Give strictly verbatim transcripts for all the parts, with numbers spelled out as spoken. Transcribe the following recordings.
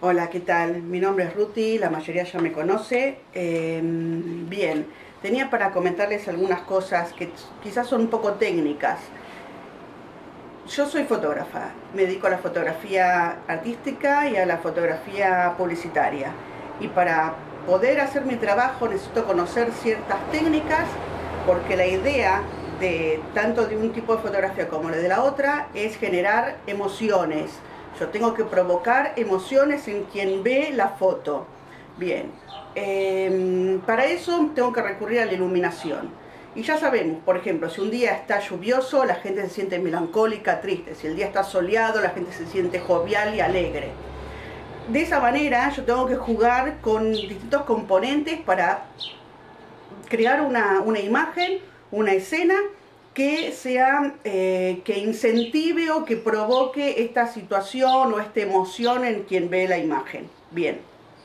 Hola, ¿qué tal? Mi nombre es Ruti, la mayoría ya me conoce. Eh, bien, tenía para comentarles algunas cosas que quizás son un poco técnicas. Yo soy fotógrafa, me dedico a la fotografía artística y a la fotografía publicitaria. Y para poder hacer mi trabajo necesito conocer ciertas técnicas, porque la idea de tanto de un tipo de fotografía como la de la otra es generar emociones. Yo tengo que provocar emociones en quien ve la foto. Bien, eh, para eso tengo que recurrir a la iluminación. Y ya sabemos, por ejemplo, si un día está lluvioso, la gente se siente melancólica, triste. Si el día está soleado, la gente se siente jovial y alegre. De esa manera yo tengo que jugar con distintos componentes para crear una, una imagen, una escena que sea, eh, que incentive o que provoque esta situación o esta emoción en quien ve la imagen. Bien.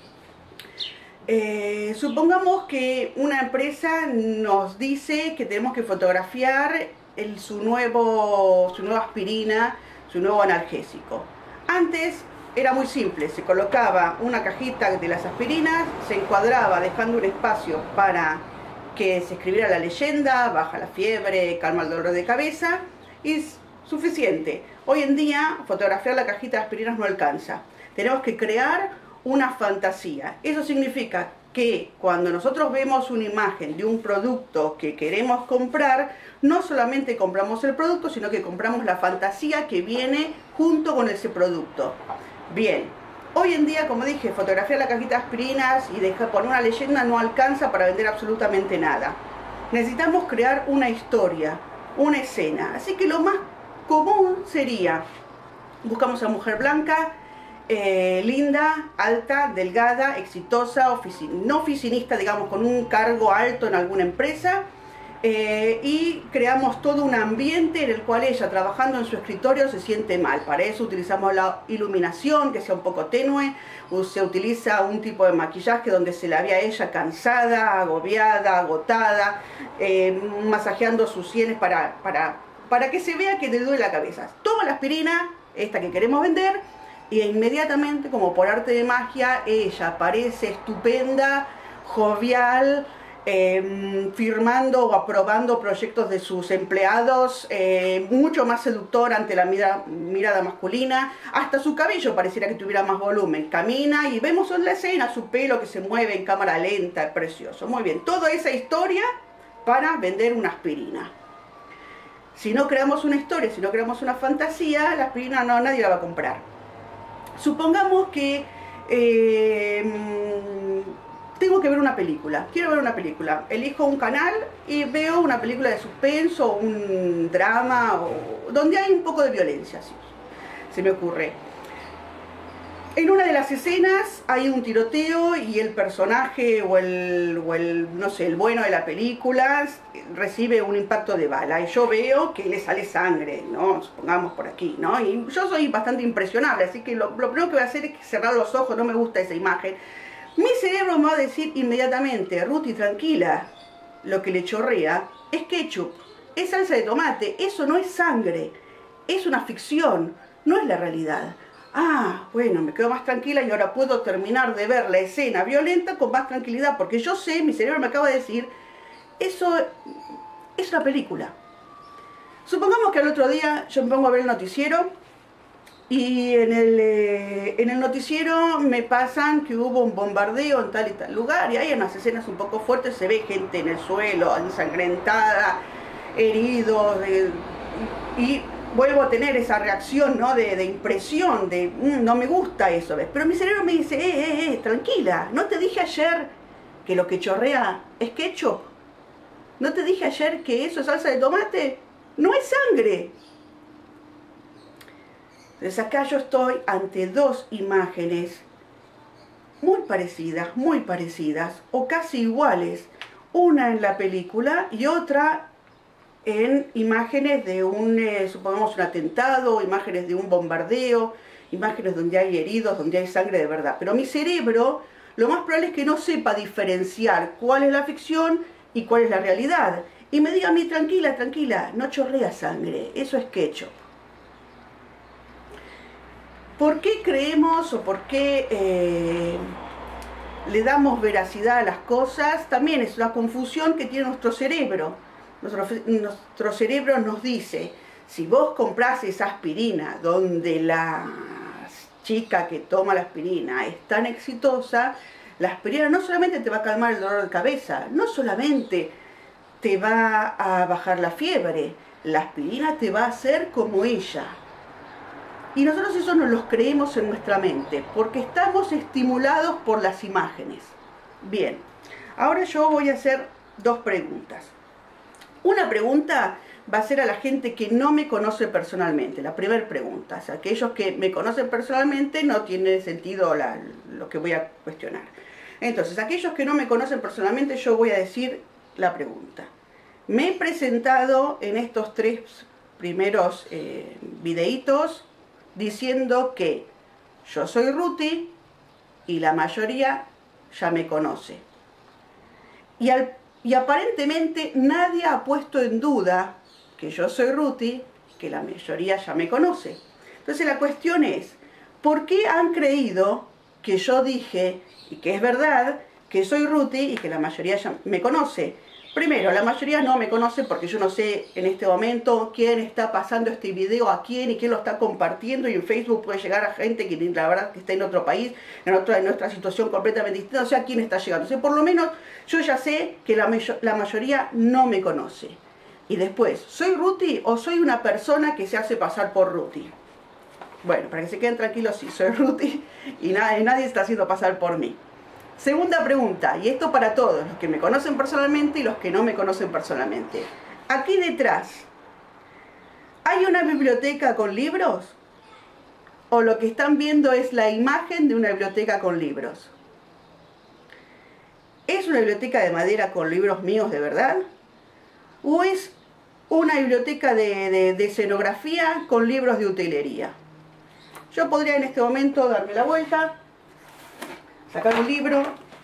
Eh, supongamos que una empresa nos dice que tenemos que fotografiar el, su, nuevo, su nueva aspirina, su nuevo analgésico. Antes era muy simple, se colocaba una cajita de las aspirinas, se encuadraba dejando un espacio para que se escribiera la leyenda, baja la fiebre, calma el dolor de cabeza, y es suficiente. Hoy en día fotografiar la cajita de aspirinas no alcanza. Tenemos que crear una fantasía. Eso significa que cuando nosotros vemos una imagen de un producto que queremos comprar, no solamente compramos el producto, sino que compramos la fantasía que viene junto con ese producto. Bien. Hoy en día, como dije, fotografiar la cajita de aspirinas y dejar poner una leyenda no alcanza para vender absolutamente nada. Necesitamos crear una historia, una escena. Así que lo más común sería, buscamos a mujer blanca, eh, linda, alta, delgada, exitosa, oficin no oficinista, digamos, con un cargo alto en alguna empresa, Eh, y creamos todo un ambiente en el cual ella, trabajando en su escritorio, se siente mal. Para eso utilizamos la iluminación, que sea un poco tenue, se utiliza un tipo de maquillaje donde se la ve a ella cansada, agobiada, agotada, eh, masajeando sus sienes para, para, para que se vea que le duele la cabeza. Toma la aspirina, esta que queremos vender, y inmediatamente, como por arte de magia, ella aparece estupenda, jovial, Eh, firmando o aprobando proyectos de sus empleados, eh, mucho más seductor ante la mira, mirada masculina. Hasta su cabello pareciera que tuviera más volumen. Camina y vemos en la escena su pelo que se mueve en cámara lenta, precioso. Muy bien, toda esa historia para vender una aspirina. Si no creamos una historia, si no creamos una fantasía, la aspirina no, nadie la va a comprar. Supongamos que eh, tengo que ver una película, quiero ver una película, elijo un canal y veo una película de suspenso, un drama, o, donde hay un poco de violencia, así se me ocurre. En una de las escenas hay un tiroteo y el personaje o el, o el, no sé, el bueno de la película recibe un impacto de bala y yo veo que le sale sangre, ¿no? Supongamos por aquí, ¿no? Y yo soy bastante impresionable, así que lo, lo primero que voy a hacer es cerrar los ojos, no me gusta esa imagen. Mi cerebro me va a decir inmediatamente, Ruti, tranquila, lo que le chorrea es ketchup, es salsa de tomate, eso no es sangre, es una ficción, no es la realidad. Ah, bueno, me quedo más tranquila y ahora puedo terminar de ver la escena violenta con más tranquilidad, porque yo sé, mi cerebro me acaba de decir, eso es una película. Supongamos que al otro día yo me pongo a ver el noticiero, y en el, eh, en el noticiero me pasan que hubo un bombardeo en tal y tal lugar, y hay unas escenas un poco fuertes, se ve gente en el suelo, ensangrentada, heridos, eh, y, y vuelvo a tener esa reacción, ¿no? de, de impresión, de mmm, no me gusta eso, ¿ves? Pero mi cerebro me dice, eh, eh, eh, tranquila, ¿no te dije ayer que lo que chorrea es ketchup? ¿No te dije ayer que eso es salsa de tomate? No es sangre. Entonces acá yo estoy ante dos imágenes muy parecidas, muy parecidas, o casi iguales, una en la película y otra en imágenes de un, eh, supongamos un atentado, imágenes de un bombardeo, imágenes donde hay heridos, donde hay sangre de verdad. Pero mi cerebro, lo más probable es que no sepa diferenciar cuál es la ficción y cuál es la realidad. Y me diga a mí, tranquila, tranquila, no chorrea sangre, eso es ketchup. ¿Por qué creemos o por qué eh, le damos veracidad a las cosas? También es una confusión que tiene nuestro cerebro. Nuestro, nuestro cerebro nos dice, si vos comprás esa aspirina donde la chica que toma la aspirina es tan exitosa, la aspirina no solamente te va a calmar el dolor de cabeza, no solamente te va a bajar la fiebre, la aspirina te va a hacer como ella. Y nosotros eso nos lo creemos en nuestra mente, porque estamos estimulados por las imágenes. Bien, ahora yo voy a hacer dos preguntas. Una pregunta va a ser a la gente que no me conoce personalmente, la primera pregunta. O sea, aquellos que me conocen personalmente no tiene sentido la, lo que voy a cuestionar. Entonces, aquellos que no me conocen personalmente, yo voy a decir la pregunta. Me he presentado en estos tres primeros eh, videitos diciendo que yo soy Ruti y la mayoría ya me conoce. Y, al, y aparentemente nadie ha puesto en duda que yo soy Ruti, que la mayoría ya me conoce. Entonces la cuestión es, ¿por qué han creído que yo dije, y que es verdad, que soy Ruti y que la mayoría ya me conoce? Primero, la mayoría no me conoce porque yo no sé en este momento quién está pasando este video a quién y quién lo está compartiendo, y en Facebook puede llegar a gente que la verdad que está en otro país, en otra, en nuestra situación completamente distinta, o sea, quién está llegando. O sea, por lo menos yo ya sé que la, la mayoría no me conoce. Y después, ¿soy Ruti o soy una persona que se hace pasar por Ruti? Bueno, para que se queden tranquilos, sí, soy Ruti y nadie, nadie está haciendo pasar por mí. Segunda pregunta, y esto para todos, los que me conocen personalmente y los que no me conocen personalmente. Aquí detrás, ¿hay una biblioteca con libros? ¿O lo que están viendo es la imagen de una biblioteca con libros? ¿Es una biblioteca de madera con libros míos de verdad? ¿O es una biblioteca de, de, de escenografía con libros de utilería? Yo podría en este momento darme la vuelta, sacar un libro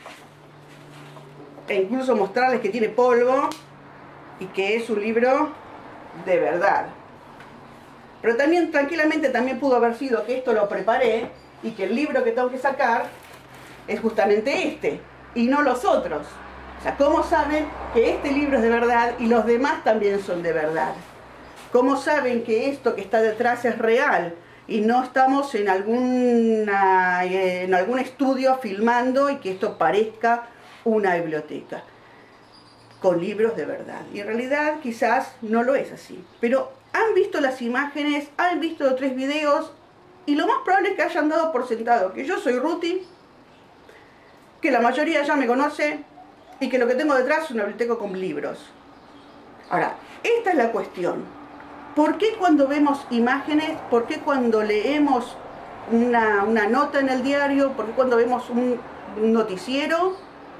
e incluso mostrarles que tiene polvo y que es un libro de verdad. Pero también tranquilamente también pudo haber sido que esto lo preparé y que el libro que tengo que sacar es justamente este y no los otros. O sea, ¿cómo saben que este libro es de verdad y los demás también son de verdad? ¿Cómo saben que esto que está detrás es real y no estamos en, alguna, en algún estudio filmando y que esto parezca una biblioteca con libros de verdad? Y en realidad quizás no lo es así. Pero han visto las imágenes, han visto los tres videos y lo más probable es que hayan dado por sentado que yo soy Ruti, que la mayoría ya me conoce y que lo que tengo detrás es una biblioteca con libros. Ahora, esta es la cuestión. ¿Por qué cuando vemos imágenes, por qué cuando leemos una, una nota en el diario, por qué cuando vemos un, un noticiero,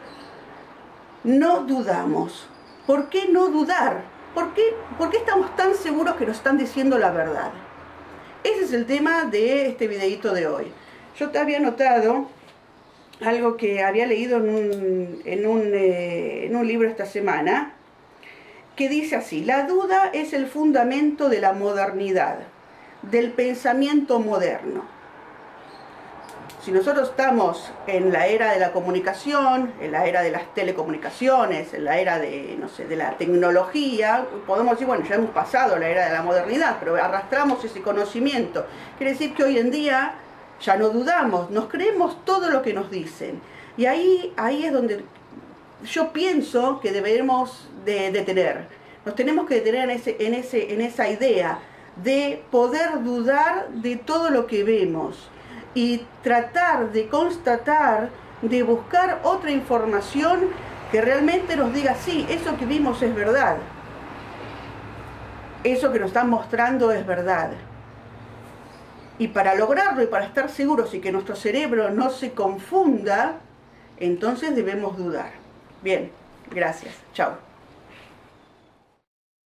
no dudamos? ¿Por qué no dudar? ¿Por qué, ¿Por qué estamos tan seguros que nos están diciendo la verdad? Ese es el tema de este videíto de hoy. Yo te había notado algo que había leído en un, en un, eh, en un libro esta semana, que dice así: la duda es el fundamento de la modernidad, del pensamiento moderno. Si nosotros estamos en la era de la comunicación, en la era de las telecomunicaciones, en la era de, no sé, de la tecnología, podemos decir, bueno, ya hemos pasado la era de la modernidad, pero arrastramos ese conocimiento. Quiere decir que hoy en día ya no dudamos, nos creemos todo lo que nos dicen. Y ahí, ahí es donde yo pienso que debemos de detener. Nos tenemos que detener en, ese, en, ese, en esa idea de poder dudar de todo lo que vemos y tratar de constatar, de buscar otra información que realmente nos diga, sí, eso que vimos es verdad. Eso que nos están mostrando es verdad. Y para lograrlo y para estar seguros y que nuestro cerebro no se confunda, entonces debemos dudar. Bien, gracias. Chao.